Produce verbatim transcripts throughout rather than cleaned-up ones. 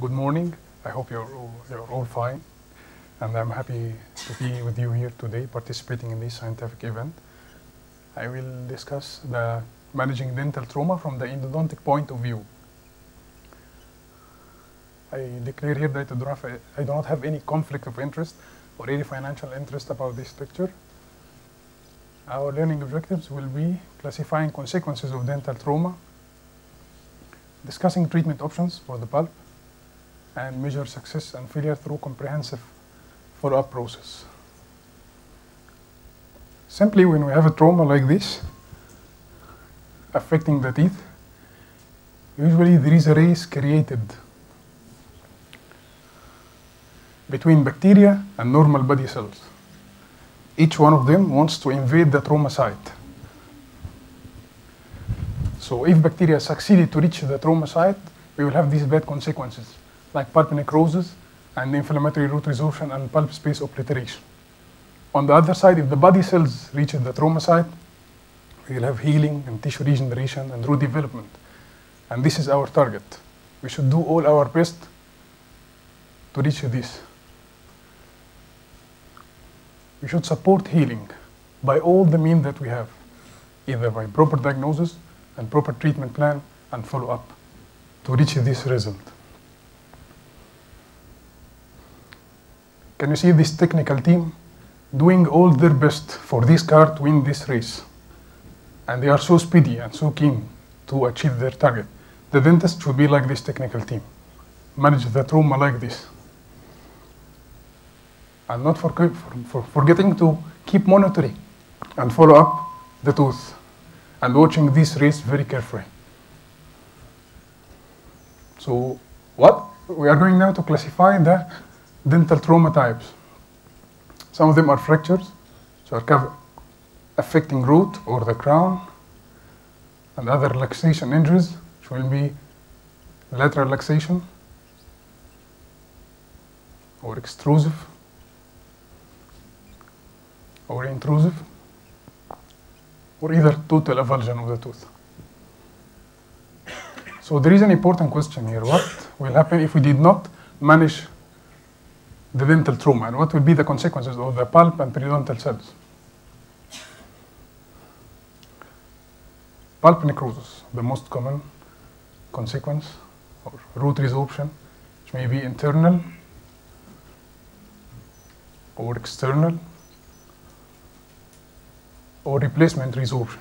good morning. I hope you're all, you're all fine. And I'm happy to be with you here today participating in this scientific event. I will discuss the managing dental trauma from the endodontic point of view. I declare here that I do not have, I do not have any conflict of interest or any financial interest about this lecture. Our learning objectives will be classifying consequences of dental trauma, discussing treatment options for the pulp, and measure success and failure through comprehensive follow-up process. Simply, when we have a trauma like this affecting the teeth, usually there is a race created between bacteria and normal body cells. Each one of them wants to invade the trauma site. So if bacteria succeeded to reach the trauma site, we will have these bad consequences, like pulp necrosis and inflammatory root resorption and pulp space obliteration. On the other side, if the body cells reach the trauma site, we will have healing and tissue regeneration and root development. And this is our target. We should do all our best to reach this. We should support healing by all the means that we have, either by proper diagnosis and proper treatment plan and follow-up to reach this result. Can you see this technical team doing all their best for this car to win this race? And they are so speedy and so keen to achieve their target. The dentist should be like this technical team, manage the trauma like this. And not for, for, for forgetting to keep monitoring and follow up the tooth and watching this race very carefully. So what? We are going now to classify the dental trauma types. Some of them are fractures, so are affecting root or the crown, and other luxation injuries, which will be lateral luxation or extrusive or intrusive, or either total avulsion of the tooth. So there is an important question here. What will happen if we did not manage the dental trauma, and what will be the consequences of the pulp and periodontal cells? Pulp necrosis, the most common consequence, or root resorption, which may be internal or external, or replacement resorption.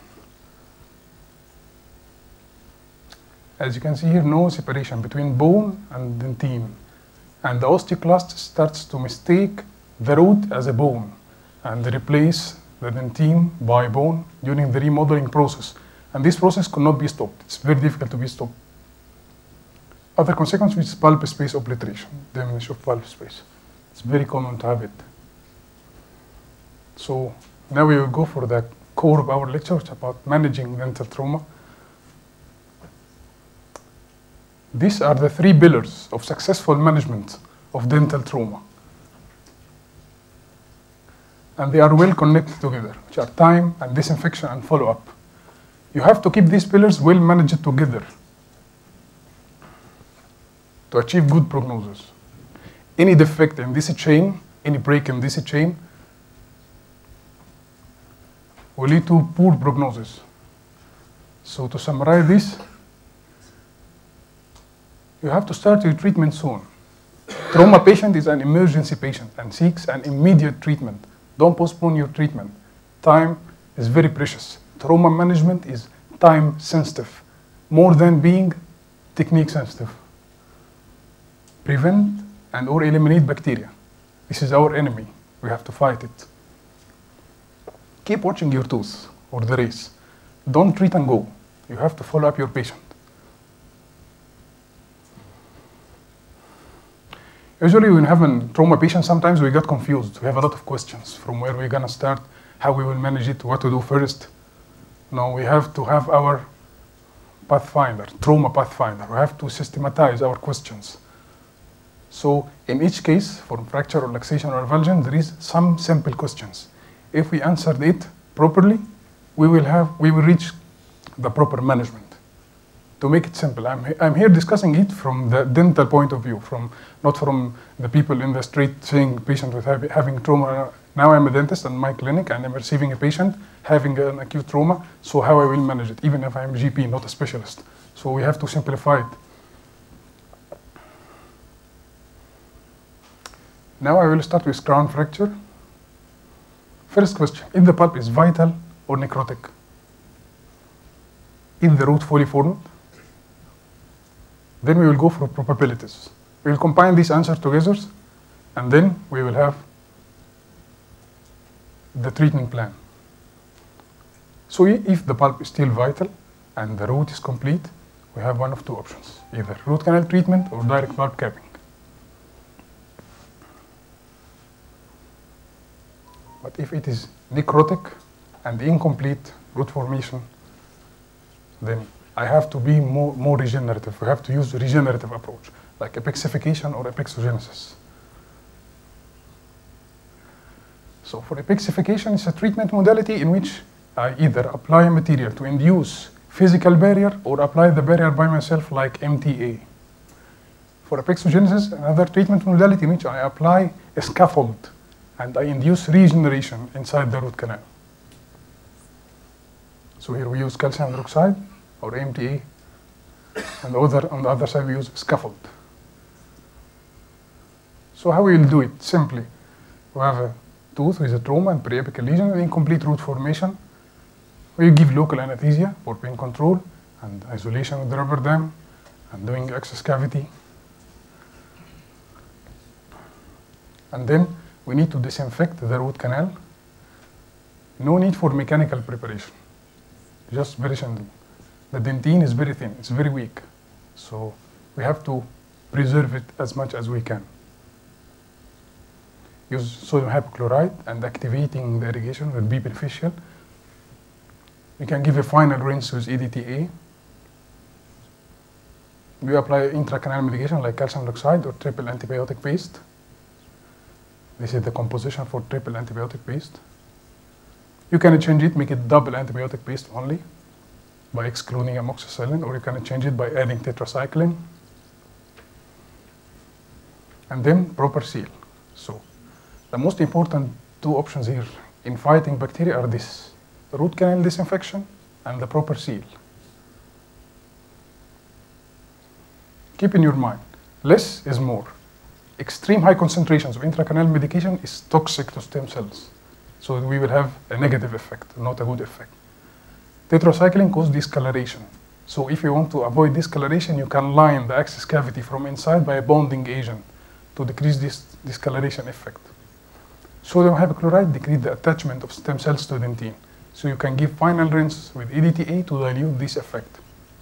As you can see here, no separation between bone and dentine. And the osteoclast starts to mistake the root as a bone and replace the dentine by bone during the remodeling process. And this process cannot be stopped. It's very difficult to be stopped. Other consequence, which is pulp space obliteration, diminution of pulp space. It's very common to have it. So now we will go for the core of our lecture, which is about managing dental trauma. These are the three pillars of successful management of dental trauma. And they are well connected together, which are time and disinfection and follow-up. You have to keep these pillars well managed together to achieve good prognosis. Any defect in this chain, any break in this chain, will lead to poor prognosis. So to summarize this, you have to start your treatment soon. Trauma patient is an emergency patient and seeks an immediate treatment. Don't postpone your treatment. Time is very precious. Trauma management is time sensitive, more than being technique sensitive. Prevent and or eliminate bacteria. This is our enemy. We have to fight it. Keep watching your tooth or the race. Don't treat and go. You have to follow up your patient. Usually when we have a trauma patient, sometimes we get confused. We have a lot of questions from where we're gonna start, how we will manage it, what to do first. No, we have to have our pathfinder, trauma pathfinder. We have to systematize our questions. So in each case, for fracture or luxation or avulsion, there is some simple questions. If we answered it properly, we will have, we will reach the proper management. to make it simple. I'm, he I'm here discussing it from the dental point of view, from not from the people in the street saying patient with having, having trauma. Now I'm a dentist in my clinic and I'm receiving a patient having an acute trauma, so how I will manage it, even if I'm a G P, not a specialist. So we have to simplify it. Now I will start with crown fracture. First question, if the pulp is vital or necrotic? Is the root fully formed? Then we will go for probabilities. We will combine these answers together, and then we will have the treatment plan. So if the pulp is still vital and the root is complete, we have one of two options, either root canal treatment or direct pulp capping. But if it is necrotic and incomplete root formation, then I have to be more, more regenerative. We have to use a regenerative approach, like epixification or epixogenesis. So for epixification, it's a treatment modality in which I either apply a material to induce physical barrier or apply the barrier by myself like M T A. For epixogenesis, another treatment modality in which I apply a scaffold and I induce regeneration inside the root canal. So here we use calcium hydroxide or M T A, and the other, on the other side we use scaffold. So how we will do it? Simply, we have a tooth with a trauma and periapical lesion and incomplete root formation. We give local anesthesia for pain control and isolation with the rubber dam and doing access cavity. And then we need to disinfect the root canal. No need for mechanical preparation, just very simple. The dentine is very thin, it's very weak. So we have to preserve it as much as we can. Use sodium hypochlorite and activating the irrigation will be beneficial. We can give a final rinse with E D T A. We apply intracanal medication like calcium hydroxide or triple antibiotic paste. This is the composition for triple antibiotic paste. You can change it, make it double antibiotic paste only by excluding amoxicillin, or you can change it by adding tetracycline. And then proper seal. So the most important two options here in fighting bacteria are this: root canal disinfection and the proper seal. Keep in your mind, less is more. Extreme high concentrations of intracanal medication is toxic to stem cells. So we will have a negative effect, not a good effect. Tetracycline causes discoloration. So if you want to avoid discoloration, you can line the access cavity from inside by a bonding agent to decrease this discoloration effect. Sodium hypochlorite decreases the attachment of stem cells to dentine. So you can give final rinse with E D T A to dilute this effect.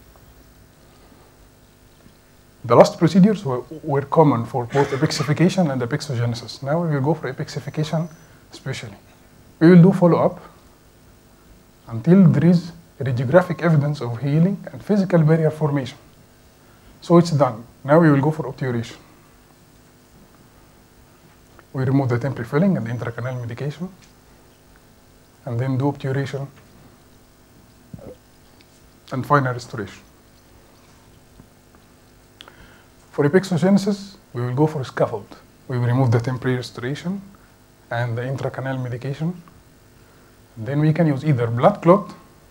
The last procedures were, were common for both epixification and epixogenesis. Now we will go for epixification especially. We will do follow-up until there is radiographic evidence of healing and physical barrier formation. So it's done. Now we will go for obturation. We remove the temporary filling and the intracanal medication, and then do obturation and final restoration. For epixogenesis, we will go for scaffold. We will remove the temporary restoration and the intracanal medication. Then we can use either blood clot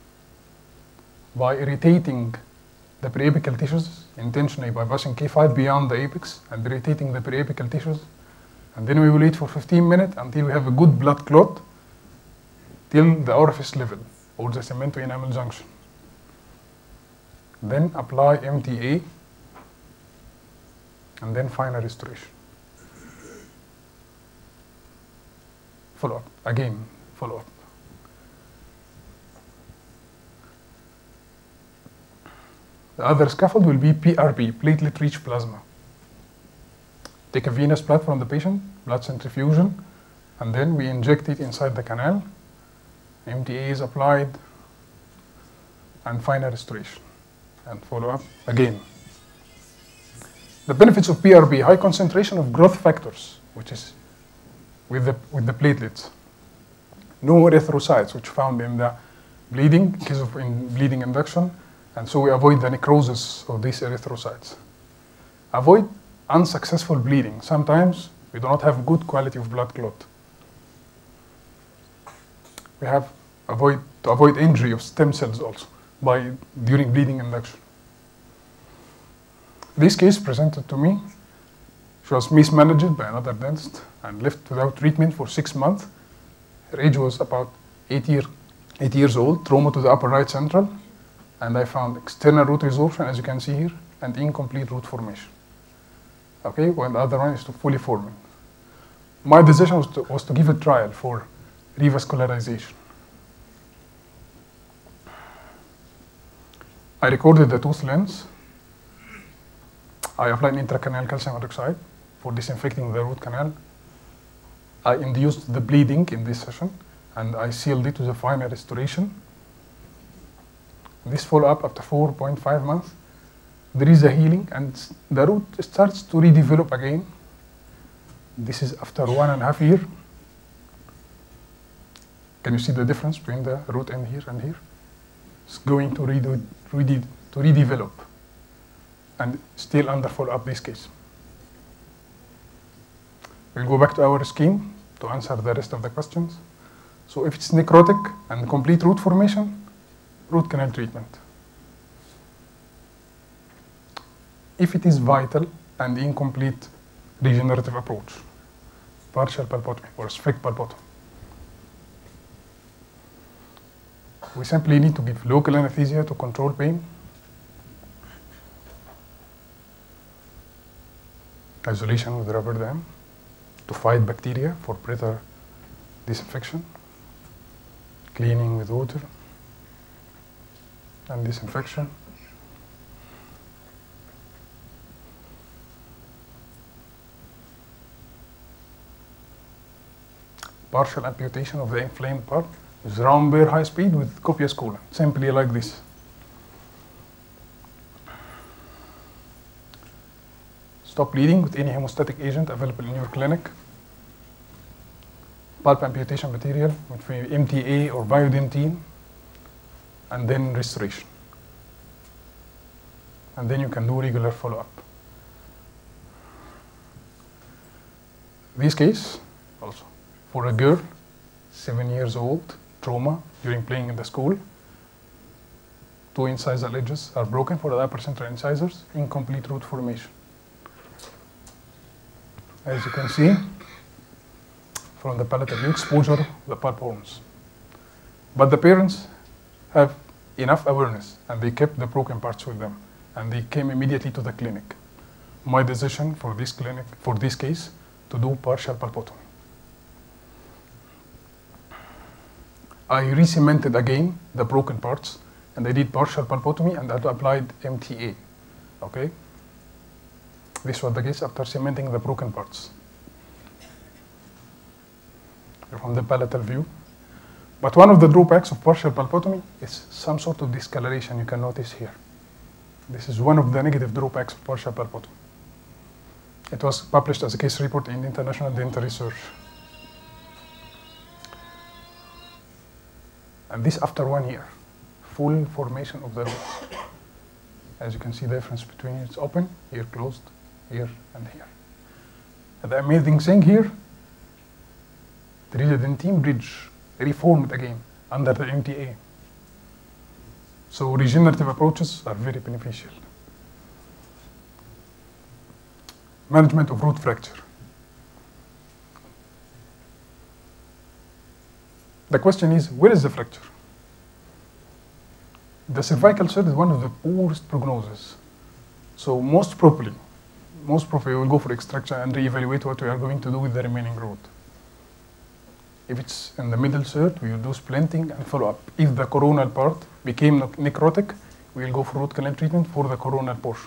by irritating the periapical tissues intentionally by pushing K five beyond the apex and irritating the periapical tissues. And then we will wait for fifteen minutes until we have a good blood clot till the orifice level or the cemento-enamel junction. Then apply M T A and then final restoration. Follow up, again, follow up. The other scaffold will be P R P, platelet-rich plasma. Take a venous blood from the patient, blood centrifusion, and then we inject it inside the canal. M T A is applied, and final restoration, and follow up again. The benefits of P R P: high concentration of growth factors, which is with the, with the platelets. No erythrocytes, which found in the bleeding, in case of in bleeding induction, And so we avoid the necrosis of these erythrocytes. Avoid unsuccessful bleeding. Sometimes we do not have good quality of blood clot. We have avoid, to avoid injury of stem cells also by during bleeding induction. This case presented to me, she was mismanaged by another dentist and left without treatment for six months. Her age was about eight, year, eight years old, trauma to the upper right central, and I found external root resorption, as you can see here, and incomplete root formation. Okay, while the other one is to fully forming. My decision was to, was to give a trial for revascularization. I recorded the tooth lens. I applied intracanal calcium hydroxide for disinfecting the root canal. I induced the bleeding in this session, and I sealed it with a final restoration. This follow-up after four point five months, there is a healing, and the root starts to redevelop again. This is after one and a half year. Can you see the difference between the root end here and here? It's going to, redo, rede, to redevelop, and still under follow-up this case. We'll go back to our scheme to answer the rest of the questions. So if it's necrotic and complete root formation, root canal treatment. If it is vital and incomplete regenerative approach, partial pulpotomy or sphic pulpotomy. We simply need to give local anesthesia to control pain, isolation with rubber dam to fight bacteria for better disinfection, cleaning with water, and disinfection. Partial amputation of the inflamed part is round bear high speed with copious coolant, simply like this. Stop bleeding with any hemostatic agent available in your clinic. Pulp amputation material with M T A or biodentine, and then restoration. And then you can do regular follow-up. This case, also, for a girl, seven years old, trauma during playing in the school. Two incisal edges are broken for the upper central incisors, incomplete root formation. As you can see, from the palatal view, exposure of the pulp horns. But the parents have enough awareness, and they kept the broken parts with them, and they came immediately to the clinic. My decision for this clinic, for this case, to do partial pulpotomy. I re-cemented again the broken parts, and I did partial pulpotomy, and I applied M T A. Okay? This was the case after cementing the broken parts. From the palatal view. But one of the drawbacks of partial pulpotomy is some sort of discoloration you can notice here. This is one of the negative drawbacks of partial pulpotomy. It was published as a case report in International Dental Research. And this after one year, full formation of the root. As you can see the difference between it's open, here closed, here and here. And the amazing thing here, there is a dentine bridge reformed again under the M T A. So regenerative approaches are very beneficial. Management of root fracture. The question is, where is the fracture? The cervical third is one of the poorest prognosis. So most probably, most probably we'll go for extraction and reevaluate what we are going to do with the remaining root. If it's in the middle third, we will do splinting and follow-up. If the coronal part became necrotic, we will go for root canal treatment for the coronal portion.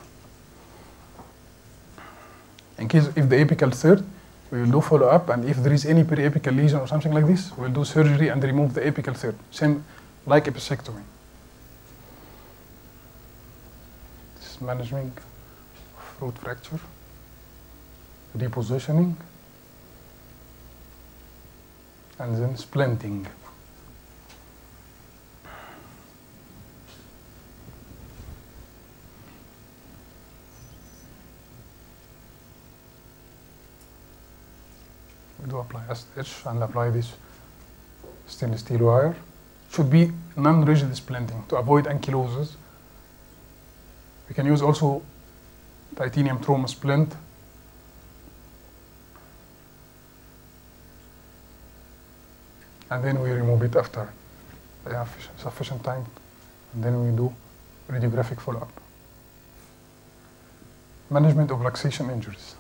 In case if the apical third, we will do follow-up, and if there is any periapical lesion or something like this, we'll do surgery and remove the apical third, same like episectomy. This is management of root fracture, repositioning, and then splinting. to apply a stitch and apply this stainless steel wire. Should be non-rigid splinting to avoid ankylosing. We can use also titanium trauma splint. And then we remove it after enough sufficient time, and then we do radiographic follow-up. Management of luxation injuries.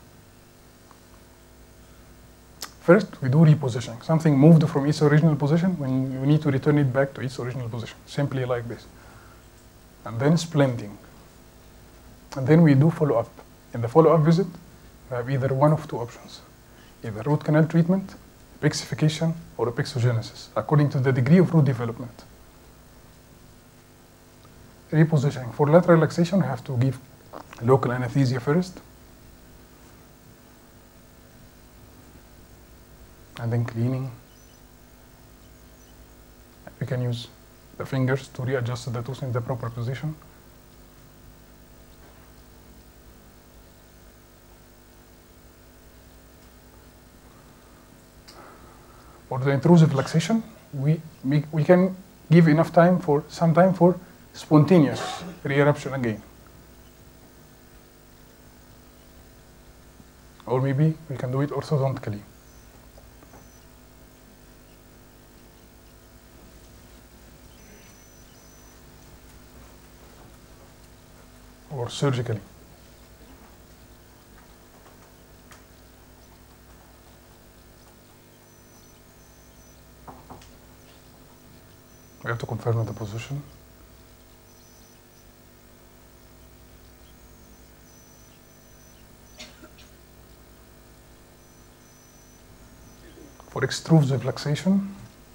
First, we do repositioning. Something moved from its original position, when you need to return it back to its original position, simply like this. And then splinting. And then we do follow-up. In the follow-up visit, we have either one of two options, either root canal treatment, epixification, or epixogenesis, according to the degree of root development. Repositioning. For lateral relaxation, we have to give local anesthesia first, and then cleaning. We can use the fingers to readjust the tooth in the proper position. For the intrusive luxation, we, we, we can give enough time for, some time for spontaneous re-eruption again. Or maybe we can do it orthodontically. Or surgically. We have to confirm the position. For extrusive luxation,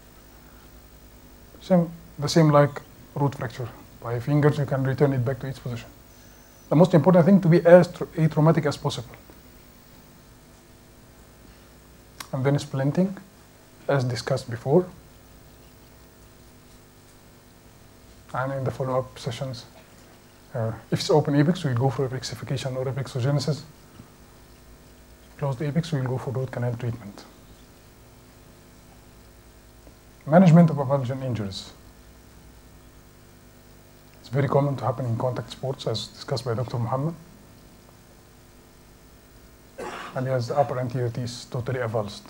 same, the same like root fracture. By fingers, you can return it back to its position. The most important thing to be as atraumatic as possible. And then splinting, as discussed before. And in the follow-up sessions, uh, if it's open apex, we'll go for epixification or epixogenesis. Closed apex, we'll go for root canal treatment. Management of avulsion injuries. It's very common to happen in contact sports, as discussed by Doctor Muhammad. And he has the upper anterior teeth totally avulsed.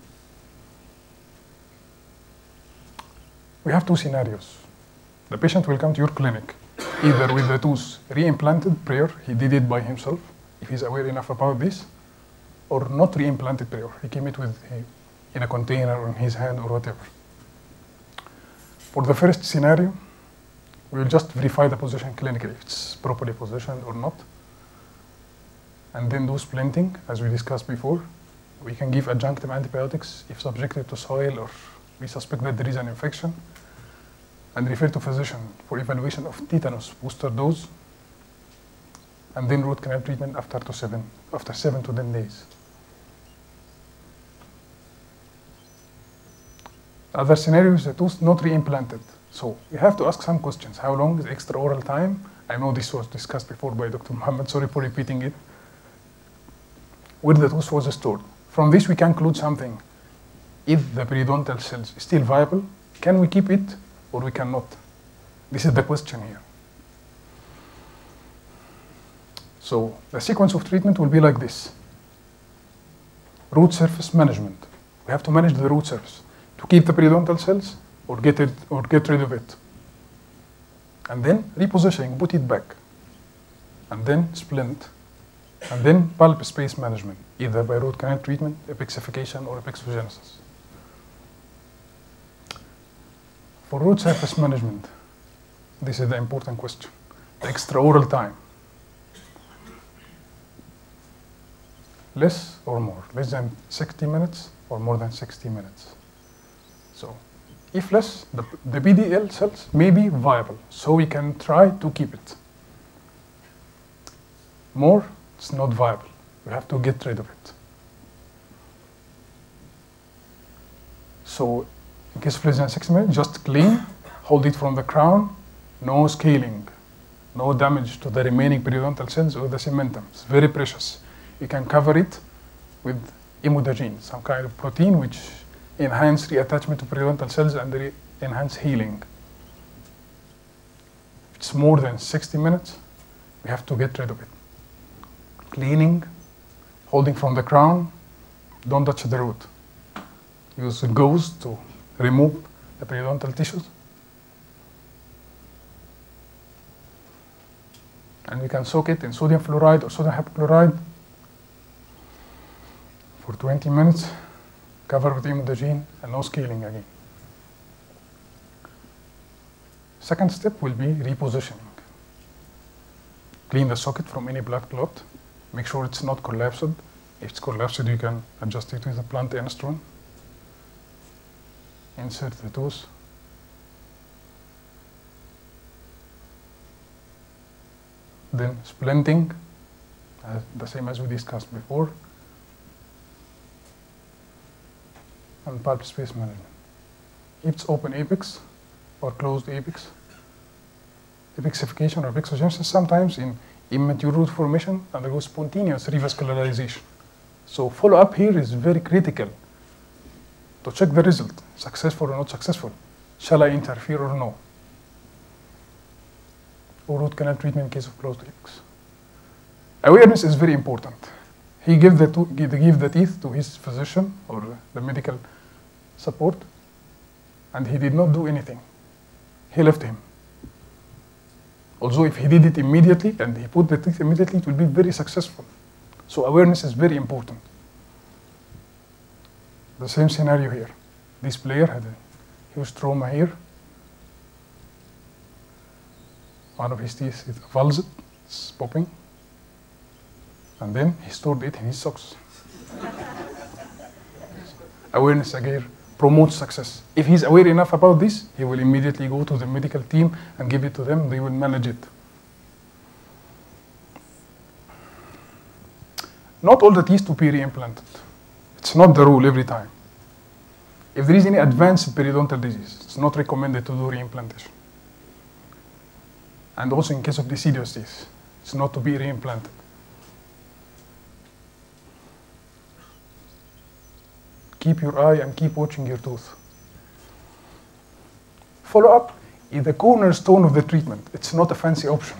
We have two scenarios. The patient will come to your clinic, either with the tooth re-implanted prior, he did it by himself, if he's aware enough about this, or not re-implanted prior, he came it with a, in a container or in his hand or whatever. For the first scenario, we will just verify the position clinically, if it's properly positioned or not, and then do splinting, as we discussed before. We can give adjunctive antibiotics if subjected to soil or we suspect that there is an infection, and refer to physician for evaluation of tetanus booster dose, and then root canal treatment after, to seven, after seven to ten days. Other scenarios, the tooth not re-implanted. So we have to ask some questions. How long is extraoral time? I know this was discussed before by Doctor Muhammad, sorry for repeating it. Where the tooth was stored. From this we can conclude something. If the periodontal cells is still viable, can we keep it or we cannot? This is the question here. So the sequence of treatment will be like this. Root surface management. We have to manage the root surface to keep the periodontal cells or get it or get rid of it. And then repositioning, put it back. And then splint. And then pulp space management, either by root canal treatment, epixification, or epixogenesis. For root surface management, this is the important question. The extraoral time. Less or more, less than sixty minutes or more than sixty minutes. So, if less, the, the B D L cells may be viable, so we can try to keep it. More, it's not viable. We have to get rid of it. So, in case of less than sixty minutes, just clean, hold it from the crown, no scaling, no damage to the remaining periodontal cells or the cementum. It's very precious. You can cover it with immunogen, some kind of protein which enhance reattachment to periodontal cells and re enhance healing. If it's more than sixty minutes, we have to get rid of it. Cleaning, holding from the crown, don't touch the root. Use gauze to remove the periodontal tissues. And we can soak it in sodium fluoride or sodium hypochlorite for twenty minutes, cover with immunogen, and no scaling again. Second step will be repositioning. Clean the socket from any blood clot. Make sure it's not collapsed. If it's collapsed, you can adjust it with a blunt instrument. Insert the tooth. Then splinting, uh, the same as we discussed before. And pulp space management. If it's open apex or closed apex, epixification or epixogenesis sometimes in immature root formation undergoes spontaneous revascularization. So follow-up here is very critical to check the result, successful or not successful. Shall I interfere or no? Or root canal treatment in case of closed apex. Awareness is very important. He gave the, to, give, give the teeth to his physician or the medical support, and he did not do anything. He left him. Also, if he did it immediately and he put the teeth immediately, it will be very successful. So awareness is very important. The same scenario here. This player had a huge trauma here. One of his teeth is avulsed, it's popping. And then he stored it in his socks. Awareness again promotes success. If he's aware enough about this, he will immediately go to the medical team and give it to them. They will manage it. Not all the teeth to be reimplanted. It's not the rule every time. If there is any advanced periodontal disease, it's not recommended to do reimplantation. And also in case of deciduous teeth, it's not to be reimplanted. Keep your eye and keep watching your tooth. Follow-up is the cornerstone of the treatment. It's not a fancy option.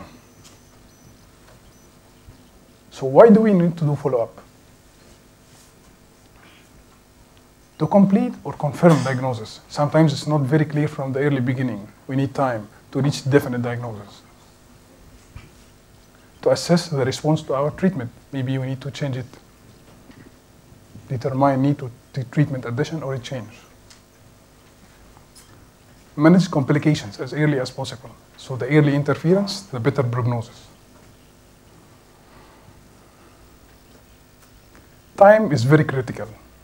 So why do we need to do follow-up? To complete or confirm diagnosis. Sometimes it's not very clear from the early beginning. We need time to reach definite diagnosis. To assess the response to our treatment. Maybe we need to change it. Determine need to, to treatment addition or a change. Manage complications as early as possible. So the early interference, the better prognosis. Time is very critical.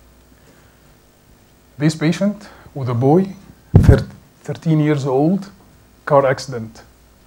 This patient with a boy, thirteen years old, car accident,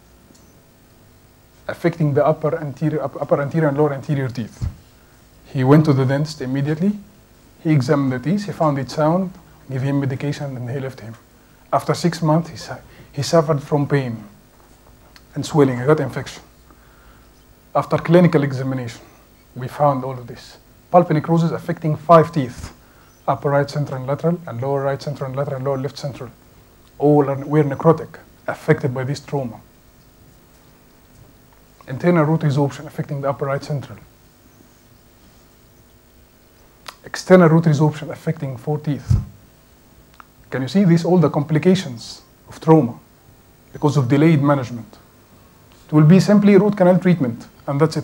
affecting the upper anterior, upper anterior and lower anterior teeth. He went to the dentist immediately. He examined the teeth. He found it sound, gave him medication, and he left him. After six months, he, su he suffered from pain and swelling, a gut infection. After clinical examination, we found all of this. Pulp necrosis affecting five teeth, upper right central and lateral, and lower right central and lateral, and lower left central. All are, were necrotic, affected by this trauma. Internal root resorption affecting the upper right central. External root resorption affecting four teeth. Can you see these all the complications of trauma because of delayed management? It will be simply root canal treatment, and that's it.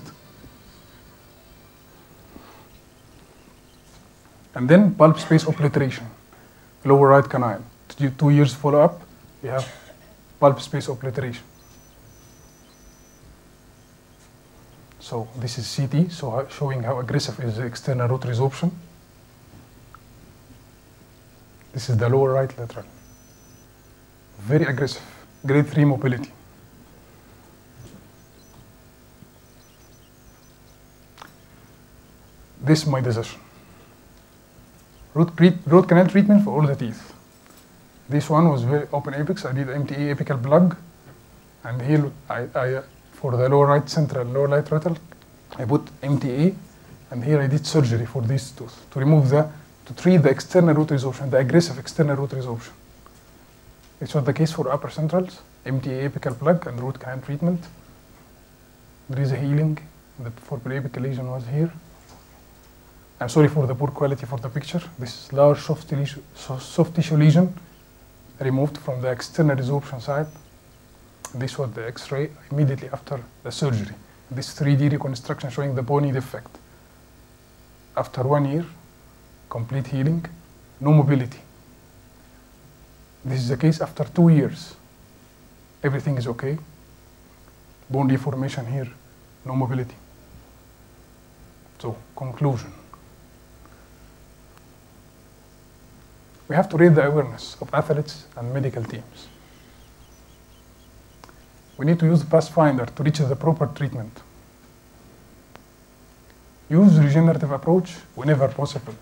And then pulp space obliteration, lower right canal. Two years follow-up, we have pulp space obliteration. So this is C T, so showing how aggressive is the external root resorption. This is the lower right lateral. Very aggressive, grade three mobility. This is my decision. Root, root canal treatment for all the teeth. This one was very open apex. I did M T A apical plug, and here I, I for the lower right central, lower right lateral, I put M T A And here I did surgery for this tooth to remove the, to treat the external root resorption, the aggressive external root resorption. It was the case for upper centrals, M T A apical plug and root canal treatment. There is a healing. The for apical lesion was here. I'm sorry for the poor quality for the picture. This is large soft tissue, soft tissue lesion removed from the external resorption side. This was the X-ray immediately after the surgery. This three D reconstruction showing the bony defect. After one year, complete healing, no mobility. This is the case after two years. Everything is okay. Bone deformation here, no mobility. So, conclusion. We have to raise the awareness of athletes and medical teams. We need to use Pathfinder to reach the proper treatment. Use regenerative approach whenever possible.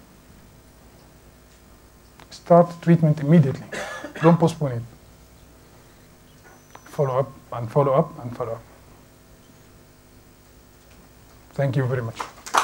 Start treatment immediately. Don't postpone it. Follow up and follow up and follow up. Thank you very much.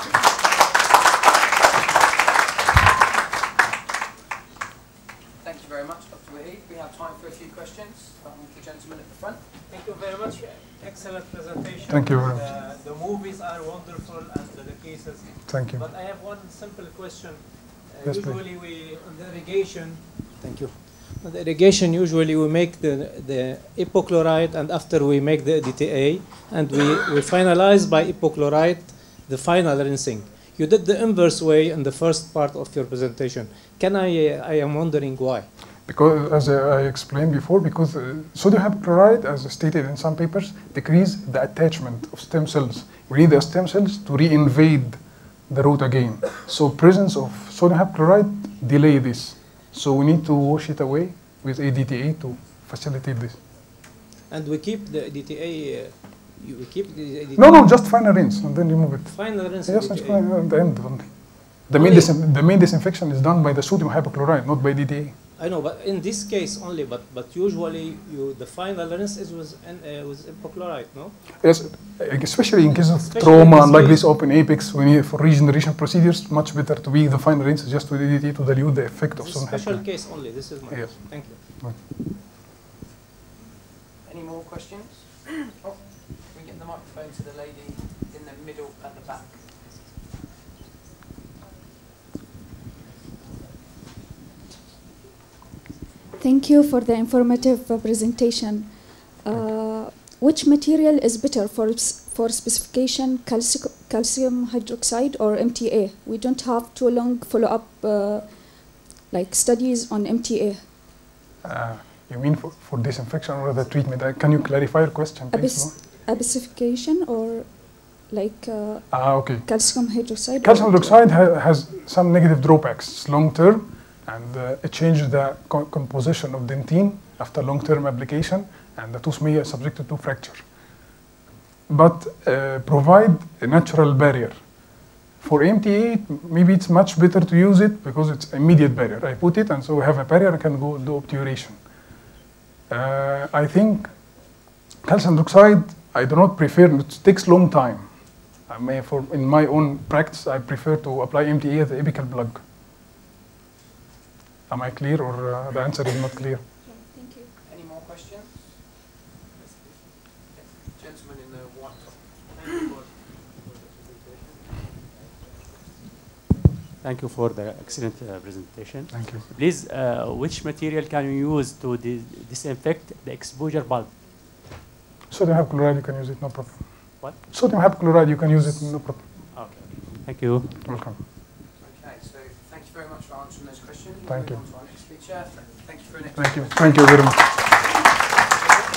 Thank you very much, Doctor Wahid. We have time for a few questions from the gentleman at the front. Thank you very much. Excellent presentation. Thank you very much. The, the movies are wonderful and the cases. Thank you. But I have one simple question. Uh, Yes, usually we, on the irrigation, thank you. On the irrigation, usually we make the, the hypochlorite and after we make the D T A and we, we finalize by hypochlorite the final rinsing. You did the inverse way in the first part of your presentation. Can I, uh, I am wondering why. Because, as I explained before, because uh, sodium hypochlorite, as stated in some papers, decrease the attachment of stem cells. We need the stem cells to re-invade the root again. So presence of sodium hypochlorite delay this. So we need to wash it away with A D T A to facilitate this. And we keep the D T A, uh, you we keep the A D T A? No, no, just final rinse and then remove it. Final rinse. Yes, D it's T A. fine at the end only. The main, Only- disin the main disinfection is done by the sodium hypochlorite, not by D T A. I know, but in this case only, but but usually you the final rinse is with N- uh, with hypochlorite, no? Yes, especially in case of Especially trauma in and this like case. this open apex, we need for regeneration procedures, much better to be the final rinse just with D D T to dilute the effect of This is sodium special hypochlorite. case only. This is my Yes. question. Thank you. Any more questions? Oh, we get the microphone to the lady in the middle at the back. Thank you for the informative uh, presentation. Uh, which material is better for, s- for specification, calci calcium hydroxide or M T A? We don't have too long follow-up uh, like studies on M T A. Uh, you mean for, for disinfection or the treatment? Uh, can you clarify your question, A, please? bes- a specification or like uh, Ah, okay. calcium hydroxide? or Calcium M T A? hydroxide ha has some negative drawbacks. It's long-term, and uh, it changes the co composition of dentine after long-term application, and the tooth may be subjected to fracture. But uh, provide a natural barrier. For M T A, maybe it's much better to use it because it's immediate barrier. I put it, and so we have a barrier and can go do obturation. Uh, I think calcium hydroxide, I do not prefer, it takes long time. I may, for, in my own practice, I prefer to apply M T A as the apical plug. Am I clear, or uh, the answer is not clear? Thank you. Any more questions? Gentleman in the white top. Thank you for the excellent uh, presentation. Thank you. Please, uh, which material can you use to dis disinfect the exposure bulb? Sodium hypochlorite, you can use it, no problem. What? Sodium hypochlorite, you can use it, no problem. Okay. Thank you. Welcome. Okay, so thank you very much for answering those questions. Thank We'll you. move on to our next speaker. Thank you for an Thank you. Thank you very much.